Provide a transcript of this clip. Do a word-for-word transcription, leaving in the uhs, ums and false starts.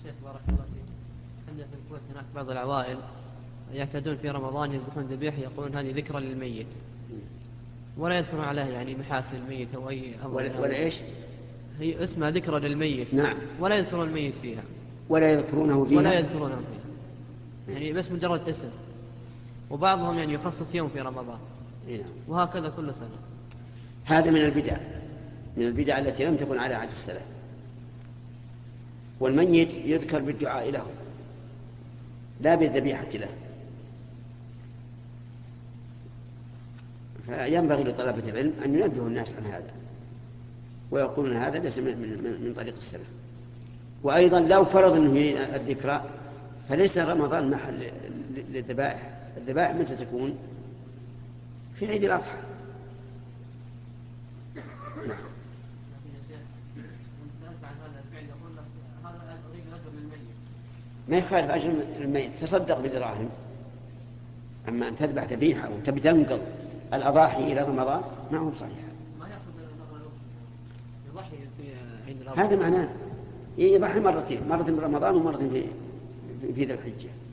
شيخ بارك الله فيك. عندنا في الكويت هناك بعض العوائل يعتادون في رمضان يذبحون ذبيحة يقولون هذه ذكرى للميت، ولا يذكرون عليها يعني محاسن الميت أو أي أمر. ولا, ولا إيش؟ هي اسمها ذكرى للميت. نعم. ولا يذكرون الميت فيها. ولا يذكرونه فيها. ولا يذكرونه فيها. يعني بس مجرد اسم. وبعضهم يعني يخصص يوم في رمضان. نعم. وهكذا كل سنة. هذا من البدع، من البدع التي لم تكن على عهد السلف. والميت يذكر بالدعاء له لا بالذبيحة له. فينبغي لطلبة العلم أن ينبهوا الناس عن هذا ويقولون هذا ليس من, من, من طريق السلف. وأيضا لو فرض أنه الذكرى فليس رمضان محل للذبائح. الذبائح متى تكون؟ في عيد الأضحى. نعم. ما يخالف أجر الميت، تصدق بدراهم. أما أن تذبح ذبيحة وتبي تنقل الأضاحي إلى رمضان ما هو صحيح. هذا معناه يضحي مرتين، مرة في رمضان ومرة في في ذي الحجة.